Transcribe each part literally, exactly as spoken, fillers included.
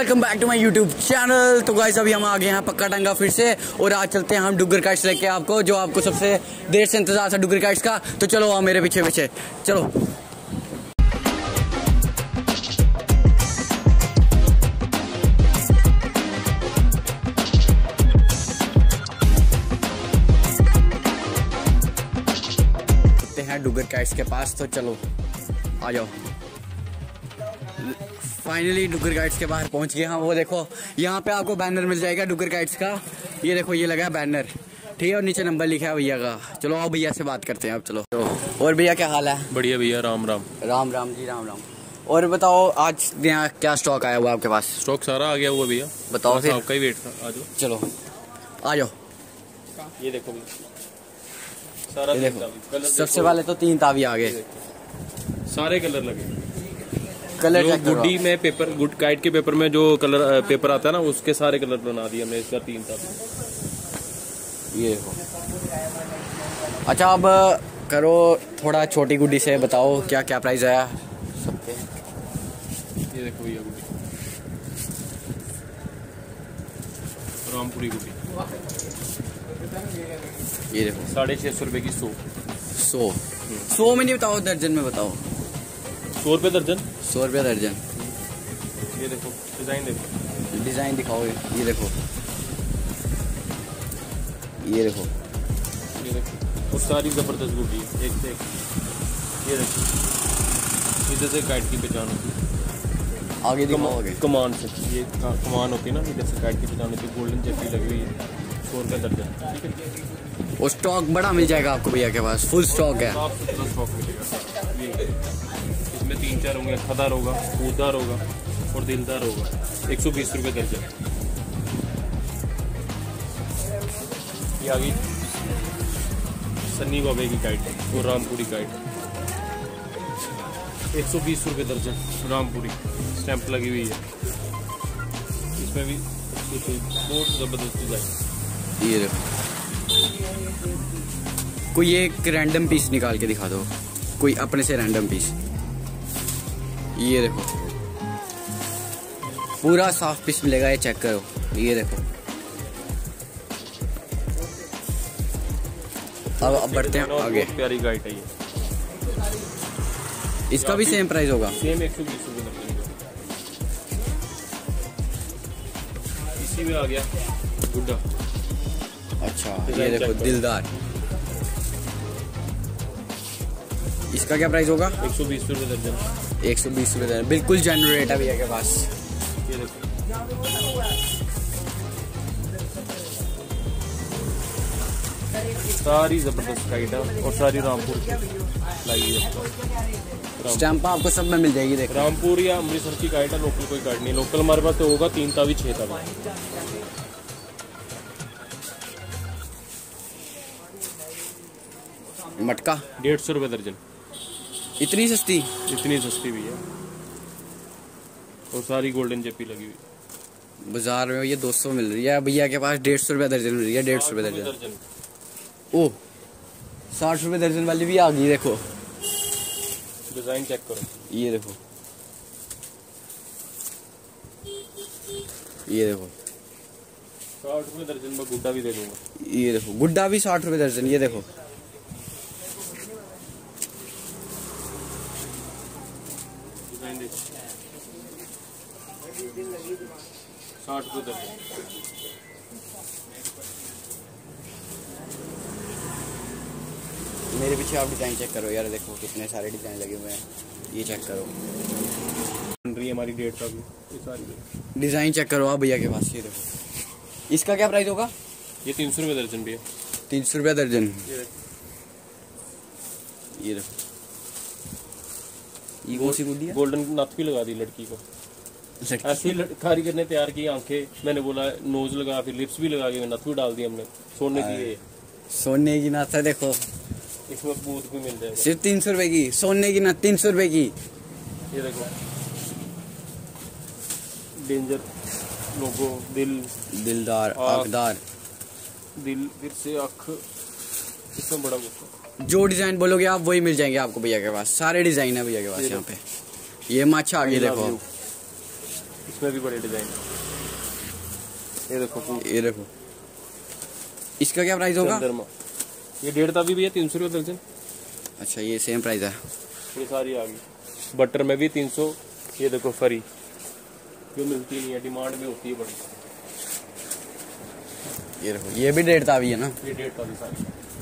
Welcome back to my YouTube channel. तो guys अभी हम आ गए हैं पक्का टंगा फिर से, और आज चलते हैं हम डुगर काइट्स लेके आपको, जो आपको सबसे देर से इंतजार था डुगर काइट्स का। तो चलो आओ मेरे पीछे पीछे चलो। चलते हैं डुगर काइट्स के पास, तो चलो आ जाओ। फाइनली डुगर काइट्स के बाहर पहुंच गए हम। वो देखो यहाँ पे आपको बैनर मिल जाएगा डुगर काइट्स का। ये देखो ये लगा है बैनर, ठीक है, और नीचे नंबर लिखा है भैया का। चलो आओ भैया से बात करते हैं अब। चलो तो और भैया क्या हाल है? बढ़िया भैया, राम राम। राम राम जी, राम राम। और बताओ आज यहाँ क्या स्टॉक आया हुआ आपके पास? स्टॉक सारा आ गया हुआ भैया। बताओ फिर। आपका ही वेट था, आ जाओ। चलो आ जाओ। ये देखो भैया, सारा ये देखो सबसे पहले तो तीन तावी आ गए, सारे कलर लगे। कलर जो गुड्डी में पेपर गुड काइट के पेपर में जो कलर पेपर आता है ना, उसके सारे कलर बना दिए हमने इसका तीन था। ये देखो। अच्छा अब करो थोड़ा छोटी गुड्डी से बताओ क्या क्या प्राइस आया सबके। ये देखो भैया गुड्डी, रामपुरी गुड्डी। ये देखो साढ़े छह सौ रुपए की सौ सौ सौ में नहीं बताओ, दर्जन में बताओ। सौ रुपए दर्जन, सौ रुपया दर्जन। ये देखो डिजाइन देखो, डिजाइन दिखाओ। ये देखो ये देखो ये देखो, और सारी जबरदस्त गुड्डी एक से एक। ये देखो इधर से काइट की पहचान होती है, आगे दिखाओ आगे। कमान से ये कमान होती है ना, इधर से काइट की पहचान होती है। गोल्डन चेपी लगी हुई है, सौ रुपये दर्जन, ठीक है। और स्टॉक बड़ा मिल जाएगा आपको भैया के पास, फुल स्टॉक है। साफ सुथरा स्टॉक मिलेगा। ये इसमें तीन चार होंगे, खदार होगा, फूदार होगा और दिलदार होगा। एक सौ बीस रुपये दर्जन। ये आ गई सन्नी बाबे की काइट और रामपुरी काइट, एक सौ बीस रुपये दर्जन। रामपुरी स्टैंप लगी हुई है, इसमें भी बहुत जबरदस्त डिजाइन। ये देखो कोई एक रैंडम पीस निकाल के दिखा दो, कोई अपने से रैंडम पीस। ये देखो पूरा साफ पीस मिलेगा, ये चेक करो। ये देखो अब अब बढ़ते हैं आगे। प्यारी गाइड है ये, इसका भी सेम प्राइस होगा, सेम एक सौ बीस रुपये दर्जन। इसी में आ गया गुड्डा। अच्छा ये देखो दिलदार, इसका क्या प्राइस होगा? एक सौ बीस रुपये दर्जन। एक सौ बीस रुपये दर्जन, बिल्कुल जेन्युइन रेट है भैया के पास। ये देखो सारी जबरदस्त काइट है और सारी रामपुर लाई है। स्टैंप आपको सब में मिल जाएगी। देखो रामपुर या अमृतसर की काइट है, लोकल कोई काइट नहीं। लोकल हमारे पास तो होगा तीन तावी छह तावी। मटका डेढ़ सौ रुपये दर्जन। इतनी सस्ती? इतनी सस्ती भी है, और सारी गोल्डन जेपी लगी हुई। बाजार में ये दो सौ मिल रही है, भैया के पास डेढ़ सौ रुपया दर्जन मिल रही है। डेढ़ सौ रुपये दर्जन। ओह साठ रुपये दर्जन वाली भी आ गई। देखो डिजाइन चेक करो। ये देखो ये देखो साठ रुपये दर्जन में गुड्डा भी दे दूंगा। ये देखो गुड्डा भी साठ रुपये दर्जन। ये देखो डिजाइन देखो, साठ रुपये दर्जन। मेरे पीछे आप डिजाइन चेक करो यार, देखो कितने सारे डिजाइन लगे हुए हैं। ये चेक करो, बन रही है हमारी डेढ़ सौ की। ये सारी डिजाइन चेक करो आप भैया के पास। ये देखो इसका क्या प्राइस होगा? ये तीन सौ रुपये दर्जन भैया। तीन सौ रुपया दर्जन। ये ये देखो ये कौन सी गुड्डी है? गोल्डन नथ भी लगा दी लड़की को। ऐसी कारीगर ने तैयार की आंखें। मैंने बोला नोज लगा, फिर लिप्स भी लगा के नथ भी डाल दी हमने। सोने की है, सोने की नथ है। देखो इसमें बूथ भी मिल जाएगा। सिर्फ तीन सौ रुपए की सोने की नथ, तीन सौ रुपए की। ये देखो डेंजर लोगो, दिल, दिलदार, आंखदार, दिल फिर से आँख, इसमें बड़ा गुस्सा। जो डिजाइन बोलोगे आप वही मिल जाएंगे आपको भैया के पास। सारे डिजाइन है भैया के पास यहाँ पे। ये माछा आ गई देखो, इसमें भी बड़े डिजाइन। ये देखो, ये देखो, इसका क्या प्राइस होगा? ये डेढ़ तावी भी है, तीन सौ रुपये दर्जन। अच्छा, ये सेम प्राइस है। ये सारी आ गई। बटर में भी तीन सौ। ये देखो फरी, जो मिलती नहीं है, डिमांड में होती है बड़ी। ये देखो, ये भी डेढ़ तावी है ना? ये डेढ़ तावी सारी।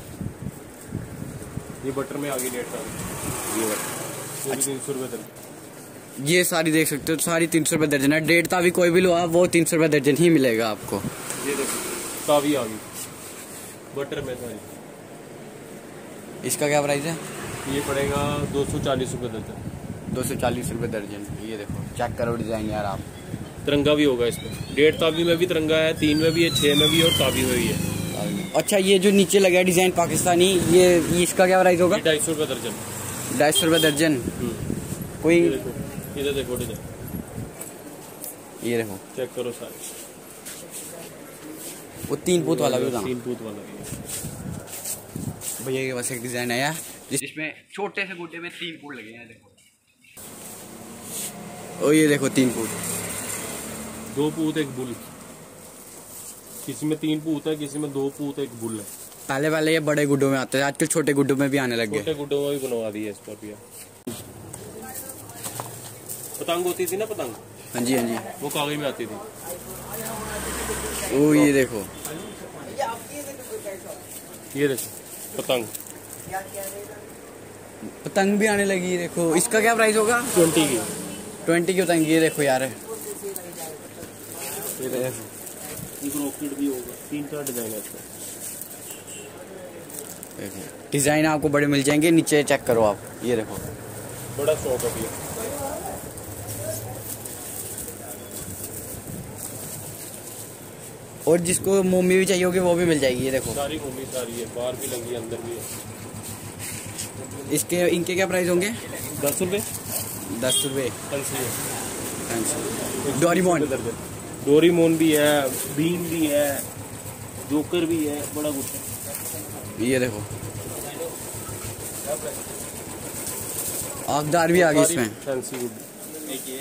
ये बटर में आ गई डेढ़ तावी। ये बटर, ये तीन सौ रुपये दर्जन। ये सारी देख सकते हो, सारी तीन सौ रुपये दर्जन है। डेढ़ तावी कोई भी लो आप, वो तीन सौ रुपये दर्जन ही मिलेगा आपको। ये देखो तावी आ गई बटर में सारी। इसका क्या प्राइस है? ये पड़ेगा दो सौ चालीस रुपये दर्जन। दो सौ चालीस रुपये दर्जन। ये देखो, चेक करो डिजाइन यार आप। तिरंगा भी होगा इसमें। डेढ़ तावी में भी तिरंगा है, तीन में भी है, छः में भी है और तावी में भी है। अच्छा, ये जो नीचे लगा है डिजाइन पाकिस्तानी, ये, ये इसका क्या प्राइस होगा? ढाई सौ रुपये दर्जन। ढाई सौ रुपये दर्जन। कोई इधर देखो डिजाइन, ये देखो, चेक करो सारे। वो तीन पूत वाला भी होता है। तीन पूत वाला भी। भैया के पास एक डिजाइन आया जिसमें छोटे से गुड्डे में तीन पूत लगे हैं। देखो, ओ ये देखो, तीन पूत, दो पूत एक बुल। किसी में तीन पूत है, किसी में दो पूत एक बुल है। पहले पहले ये बड़े गुड्डों में आते हैं, आजकल छोटे गुड्डों में भी आने लग गए। छोटे गुड्डों में भी बनवा दी है स्कॉर्पियो। पतंग होती थी ना, पतंग। हाँ जी, हाँ जी, वो कागज में आती थी। ओ ये देखो, ये देखो पतंग। पतंग भी आने लगी। देखो, इसका क्या प्राइस होगा? ट्वेंटी की। ट्वेंटी की पतंग। ये देखो यार, ये देखो, एक रॉकेट भी होगा। तीन चार डिजाइन है इसमें। डिजाइन आपको बड़े मिल जाएंगे। नीचे चेक करो आप, ये देखो, बड़ा शौक है भैया। और जिसको मोमी भी चाहिए होगी वो भी मिल जाएगी। ये देखो, सारी मोमी सारी है, बाहर भी लगी है, अंदर भी है। इसके इनके क्या प्राइस होंगे? दस रुपये। दस रुपये। डोरीमोन डोरीमोन भी है, बीन भी है, जोकर भी है, बड़ा कुछ है। ये देखो, आगदार भी आ गई इसमें। Fancy good.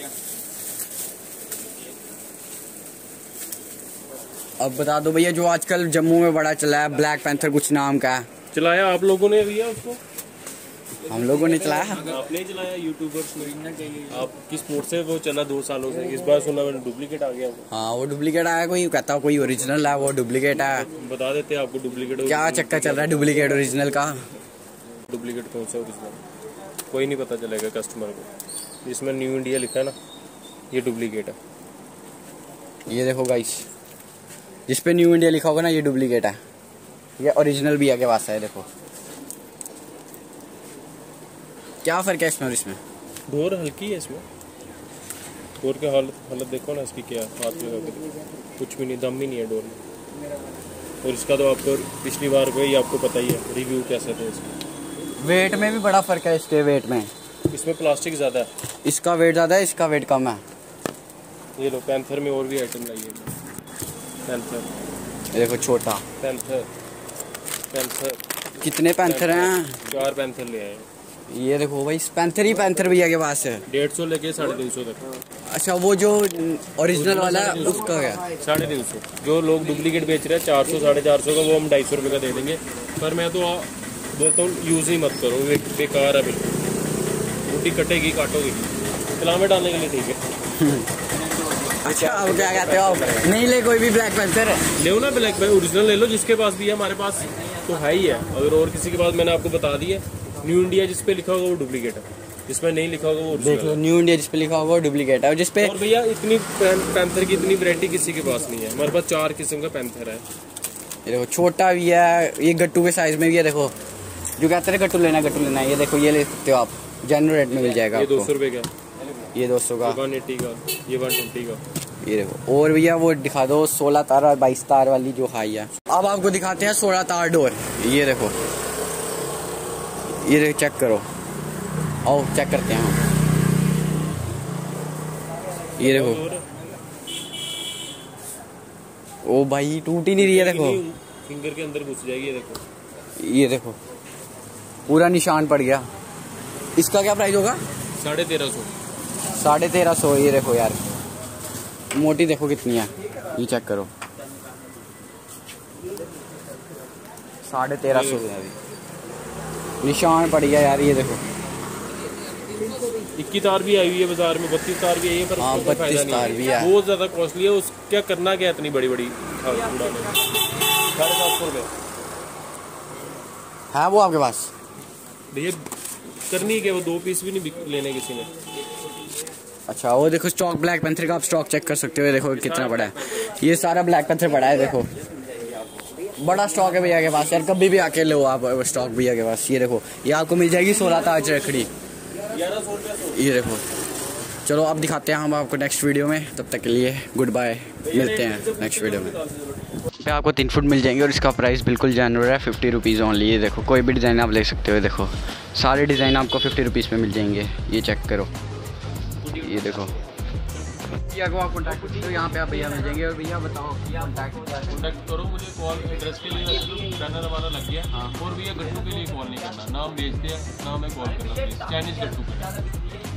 अब बता दो भैया, जो आजकल जम्मू में बड़ा चला है, ब्लैक पैंथर कुछ नाम का है। चलाया आप लोगों ने भैया उसको? हम लोगों ने चलाया। आपने ही चलाया, यूट्यूबर्स ने। आपकी स्पोर्ट से वो चला दो सालों से। इस बार सुना मैंने डुप्लीकेट आ गया। हाँ, वो डुप्लीकेट आया। कोई कहता कोई ओरिजिनल है, वो डुप्लीकेट है। बता देते आपको डुप्लीकेट क्या चक्कर चल रहा है डुप्लीकेट ओरिजिनल का? डुप्लीकेट कौन सा ओरिजिनल कोई नहीं पता चलेगा कस्टमर को। जिसमें न्यू इंडिया लिखा है ना, ये डुप्लीकेट है। ये देखो गाइस, जिस पे न्यू इंडिया लिखा होगा ना, ये डुप्लीकेट है। ये ओरिजिनल भी आगे पास है। देखो क्या फर्क है इसमें और इसमें? डोर हल्की है इसमें। डोर के हालत हालत देखो ना इसकी, क्या हाथ में लगा के, कुछ भी नहीं, दम ही नहीं है डोर में। और इसका तो आपको पिछली बार गई, आपको पता ही है रिव्यू कैसे थे इसके। वेट में भी बड़ा फर्क है इसके वेट में। इसमें प्लास्टिक ज़्यादा है, इसका वेट ज़्यादा है, इसका वेट कम है। ये लो, पैंथर में और भी आइटम लाई है। पैंथर, ये देखो, छोटा पैंथर। पैंथर कितने पैंथर हैं? चार पैंथर ले आए। ये देखो भाई, पैंथर ही पैंथर भैया के पास है। डेढ़ सौ लेके साढ़े तीन सौ तक। अच्छा, वो जो ओरिजिनल वाला है उसका क्या? साढ़े तीन सौ। जो लोग डुप्लीकेट बेच रहे हैं चार सौ साढ़े चार सौ का, वो हम ढाई सौ रुपये का दे देंगे। पर मैं तो बोलता हूँ यूज़ ही मत करो, वे बेकार है बिल्कुल। रोटी कटेगी, काटोगी, तला में डालने के लिए ठीक है। अच्छा, अब क्या कहते हो? नहीं ले कोई भी ब्लैक पैंथर ले ना, ब्लैक भाई ओरिजिनल ले लो। जिसके पास भी है, हमारे पास तो है ही है। अगर और किसी के पास, मैंने आपको बता दी है, न्यू इंडिया जिस पे लिखा होगा वो डुप्लीकेट है, जिसमें नहीं लिखा होगा वो देख लो। न्यू इंडिया जिस पे लिखा होगा वो डुप्लीकेट है। और जिस पे, और भैया इतनी पैंथर की इतनी वैरायटी किसी के पास नहीं है। हमारे पास चार किस्म का पैंथर है। ये देखो, छोटा भी है, ये गट्टू के साइज में भी है। देखो, जो कहते हैं गट्टू लेना गट्टू लेना, ये देखो, ये ले सकते हो आप, जेन्युइन रेट में मिल जाएगा। ये दो सौ रुपये का, ये दो सौ का, वन एट्टी का, ये वन ट्वेंटी का। ये देखो। और भैया वो दिखा दो सोलह तार और बाईस तार वाली जो हाई है। अब आपको दिखाते हैं सोलह तार डोर। ये देखो, ये देखो, चेक करो, आओ चेक करते हैं। ये देखो, ओ भाई टूट ही नहीं रही है। देखो, फिंगर के अंदर घुस जाएगी। ये देखो, ये देखो, पूरा निशान पड़ गया। इसका क्या प्राइस होगा? साढ़े तेरह सौ। साढ़े तेरह सौ। ये देखो यार, मोटी देखो कितनी है, ये चेक करो, साढ़े तेरह सौ है अभी, निशान पड़ गया यार। ये देखो इक्की तार भी आई हुई है बाजार में, बत्तीस तार भी आई है, पर हाँ बत्तीस तार भी है, बहुत ज्यादा कॉस्टली है। उस क्या करना क्या इतनी बड़ी बड़ी साढ़े सात सौ रुपये है वो आपके पास भैया, करनी क्या, वो दो पीस भी नहीं लेने किसी ने। अच्छा वो देखो स्टॉक ब्लैक पैंथर का आप स्टॉक चेक कर सकते हो, देखो कितना बड़ा है, ये सारा ब्लैक पैंथर पड़ा है, देखो बड़ा स्टॉक है भैया के पास यार, कभी भी आके लो आप स्टॉक भैया के पास। ये देखो ये आपको मिल जाएगी सोलह ताज रखड़ी, ये देखो। चलो अब दिखाते हैं हम आपको नेक्स्ट वीडियो में, तब तक के लिए गुड बाय, मिलते हैं नेक्स्ट वीडियो में। पे आपको तीन फुट मिल जाएंगे और इसका प्राइस बिल्कुल जेन्युइन है, फिफ्टी रुपीज़ ओनली। ये देखो कोई भी डिज़ाइन आप ले सकते हो, देखो सारे डिज़ाइन आपको फिफ्टी रुपीज़ पे मिल जाएंगे, ये चेक करो, ये देखो। भैया को आप कॉन्टैक्ट करो, यहाँ पे आप भैया मिल जाएंगे। और भैया बताओ कॉन्टैक्ट करो मुझे, कॉल एड्रेस के लिए बैनर हमारा लग गया। हाँ। और भैया गट्टू के लिए कॉल नहीं करना, ना हम बेचते हैं ना हमें कॉल करना, प्लीज़ चाइनीज़ गट्टू।